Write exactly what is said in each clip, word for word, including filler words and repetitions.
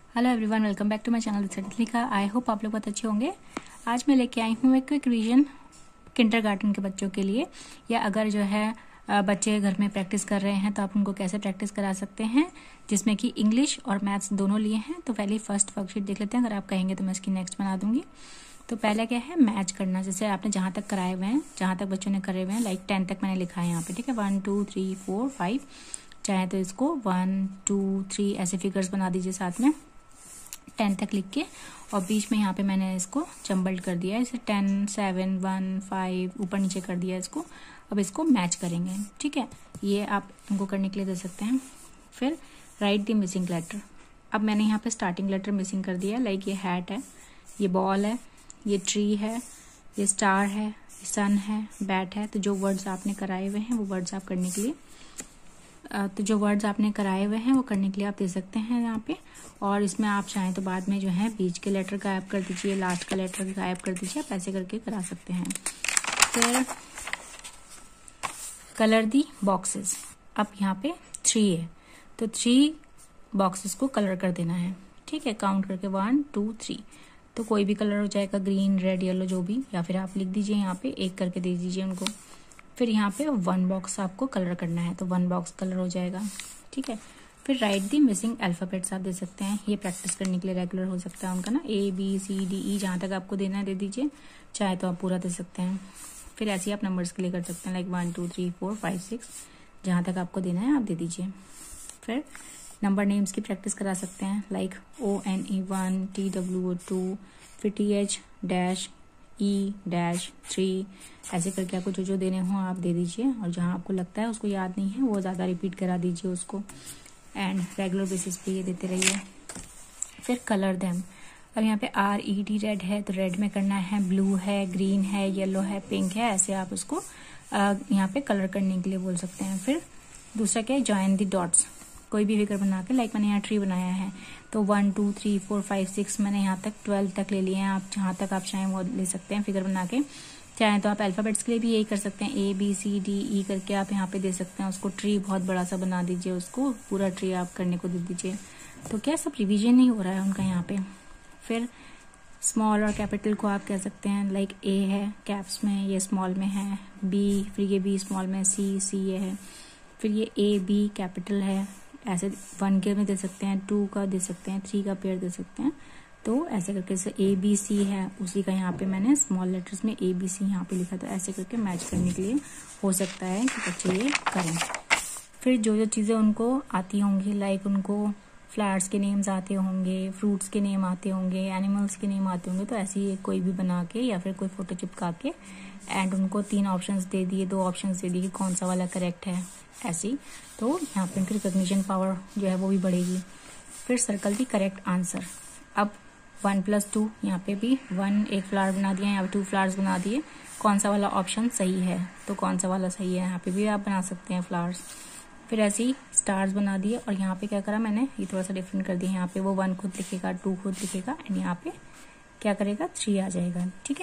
Hello everyone, welcome back to my channel Rika. I hope आप लोग बहुत अच्छे होंगे। आज मैं लेके आई हूँ एक क्विक रिवीजन किंडरगार्टन के बच्चों के लिए, या अगर जो है बच्चे घर में प्रैक्टिस कर रहे हैं तो आप उनको कैसे प्रैक्टिस करा सकते हैं, जिसमें कि इंग्लिश और मैथ्स दोनों लिए हैं। तो पहले फर्स्ट वर्कशीट देख लेते हैं। अगर आप कहेंगे तो मैं इसकी नेक्स्ट बना दूंगी। तो पहले क्या है, मैच करना। जैसे आपने जहाँ तक कराए हुए हैं, जहाँ तक बच्चों ने करे हुए हैं, लाइक टेन तक मैंने लिखा है यहाँ पे, ठीक है। One two three four five, चाहे तो इसको वन टू थ्री ऐसे फिगर्स बना दीजिए साथ में, टेन तक लिख के, और बीच में यहाँ पे मैंने इसको जम्बल्ड कर दिया है, इसे टेन सेवन वन फाइव ऊपर नीचे कर दिया इसको। अब इसको मैच करेंगे, ठीक है। ये आप इनको करने के लिए दे सकते हैं। फिर राइट द मिसिंग लेटर। अब मैंने यहाँ पे स्टार्टिंग लेटर मिसिंग कर दिया, लाइक ये हैट है, ये बॉल है, ये ट्री है, ये स्टार है, ये सन है, बैट है। तो जो वर्ड्स आपने कराए हुए हैं वो वर्ड्स आप करने के लिए तो जो वर्ड्स आपने कराए हुए हैं वो करने के लिए आप दे सकते हैं यहाँ पे। और इसमें आप चाहें तो बाद में जो है बीच के लेटर गायब कर दीजिए, लास्ट का लेटर गायब कर दीजिए, आप ऐसे करके करा सकते हैं। फिर कलर दी बॉक्सेस। अब यहाँ पे थ्री है तो थ्री बॉक्सेस को कलर कर देना है, ठीक है। काउंट करके वन टू थ्री, तो कोई भी कलर हो जाएगा, ग्रीन रेड येलो जो भी, या फिर आप लिख दीजिए यहाँ पे, एक करके दे दीजिए उनको। फिर यहाँ पे वन बॉक्स आपको कलर करना है तो वन बॉक्स कलर हो जाएगा, ठीक है। फिर राइट दी मिसिंग अल्फाबेट्स आप दे सकते हैं। ये प्रैक्टिस करने के लिए रेगुलर हो सकता है उनका ना, A B C D E जहाँ तक आपको देना है दे दीजिए, चाहे तो आप पूरा दे सकते हैं। फिर ऐसे ही आप नंबर्स के लिए कर सकते हैं, like one two three four five six, जहाँ तक आपको देना है आप दे दीजिए। फिर नंबर नेम्स की प्रैक्टिस करा सकते हैं, like O N E one, T W O two, फिर T H dash E dash three, ऐसे करके आपको जो जो देने हों आप दे दीजिए। और जहाँ आपको लगता है उसको याद नहीं है वो ज़्यादा रिपीट करा दीजिए उसको, एंड रेगुलर बेसिस पे ये देते रहिए। फिर कलर देम। अब यहाँ पे आर ई डी रेड है तो रेड में करना है, ब्लू है, ग्रीन है, येलो है, पिंक है, ऐसे आप उसको यहाँ पे कलर करने के लिए बोल सकते हैं। फिर दूसरा क्या है, जॉइन द डॉट्स। कोई भी फिगर बना के, लाइक मैंने यहाँ ट्री बनाया है तो one two three four five six मैंने यहाँ तक ट्वेल्व तक ले लिए हैं। आप जहाँ तक आप चाहें वो ले सकते हैं फिगर बना के। चाहें तो आप अल्फाबेट्स के लिए भी यही कर सकते हैं, A B C D E करके आप यहाँ पे दे सकते हैं। उसको ट्री बहुत बड़ा सा बना दीजिए, उसको पूरा ट्री आप करने को दे दीजिए। तो क्या सब रिविजन नहीं हो रहा है उनका यहाँ पे। फिर स्मॉल और कैपिटल को आप कह सकते हैं, लाइक ए है कैप्स में, ये स्मॉल में है, बी फिर ये बी स्मॉल में, सी सी ये है, फिर ये ए बी कैपिटल है, ऐसे वन के में दे सकते हैं, टू का दे सकते हैं, थ्री का पेयर दे सकते हैं। तो ऐसे करके जैसे ए बी सी है उसी का यहाँ पे मैंने स्मॉल लेटर्स में ए बी सी यहाँ पे लिखा, तो ऐसे करके मैच करने के लिए हो सकता है कि बच्चे ये करें। फिर जो जो चीज़ें उनको आती होंगी, लाइक उनको फ्लावर्स के नेम्स आते होंगे, फ्रूट्स के नेम आते होंगे, एनिमल्स के नेम आते होंगे, तो ऐसे ही कोई भी बना के या फिर कोई फोटो चिपका के एंड उनको तीन ऑप्शंस दे दिए, दो ऑप्शंस दे दिए कि कौन सा वाला करेक्ट है, ऐसी। तो यहाँ पे उनकी रिकॉग्निशन पावर जो है वो भी बढ़ेगी। फिर सर्कल दी करेक्ट आंसर। अब वन प्लस टू, यहाँ पे भी वन एक फ्लावर बना दिया, यहाँ पे टू फ्लावर्स बना दिए, कौन सा वाला ऑप्शन सही है, तो कौन सा वाला सही है, यहाँ पे भी आप बना सकते हैं फ्लावर्स। फिर ऐसे ही स्टार्स बना दिए, और यहाँ पे क्या करा मैंने, ये थोड़ा सा डिफरेंट कर दिया, यहाँ पे वो वन खुद लिखेगा, टू खुद लिखेगा, एंड यहाँ पे क्या करेगा, थ्री आ जाएगा, ठीक है।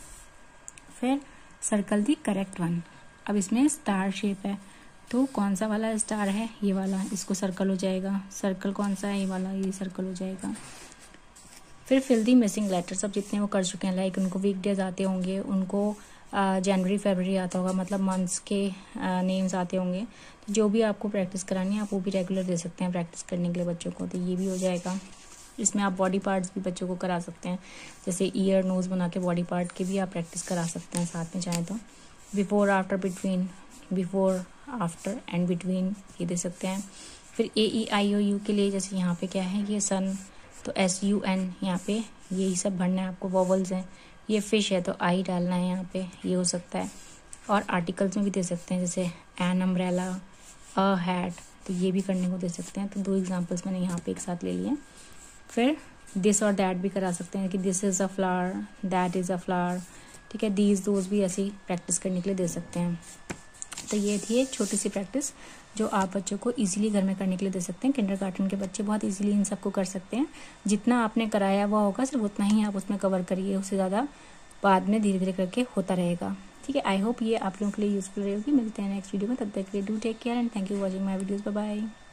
फिर सर्कल दी करेक्ट वन। अब इसमें स्टार शेप है तो कौन सा वाला स्टार है, ये वाला, इसको सर्कल हो जाएगा। सर्कल कौन सा है, ये वाला, ये सर्कल हो जाएगा। फिर फिल दी मिसिंग लेटर्स। अब जितने वो कर चुके हैं, लाइक उनको वीक डेज आते होंगे, उनको जनवरी फरवरी आता होगा, मतलब मंथ्स के नेम्स आते होंगे, तो जो भी आपको प्रैक्टिस करानी है आप वो भी रेगुलर दे सकते हैं प्रैक्टिस करने के लिए बच्चों को, तो ये भी हो जाएगा। इसमें आप बॉडी पार्ट्स भी बच्चों को करा सकते हैं, जैसे ईयर नोज बना के बॉडी पार्ट की भी आप प्रैक्टिस करा सकते हैं साथ में चाहें तो। Before after between, before after and between ये दे सकते हैं। फिर ए ई आई ओ यू के लिए, जैसे यहाँ पे क्या है, ये सन तो एस यू एन, यहाँ पे यही सब भरना है आपको, वॉवल्स हैं। ये फिश है तो आई डालना है यहाँ पे, ये हो सकता है। और आर्टिकल्स में भी दे सकते हैं, जैसे एन अम्ब्रेला, अ हैट, तो ये भी करने को दे सकते हैं। तो दो एग्जाम्पल्स मैंने यहाँ पे एक साथ ले लिए। फिर दिस और दैट भी करा सकते हैं कि this is a flower, that is a flower, ठीक है। दीज दोज भी ऐसी प्रैक्टिस करने के लिए दे सकते हैं। तो ये थी एक छोटी सी प्रैक्टिस जो आप बच्चों को इजीली घर में करने के लिए दे सकते हैं। किंडरगार्टन के बच्चे बहुत इजीली इन सबको कर सकते हैं। जितना आपने कराया हुआ होगा सिर्फ उतना ही आप उसमें कवर करिए, उससे ज़्यादा बाद में धीरे धीरे करके होता रहेगा, ठीक है। आई होप ये आप लोगों के लिए यूजफुल रहेगी। मिलते हैं नेक्स्ट वीडियो में, तब तक के लिए do take care and thank you watching my videos. Bye bye.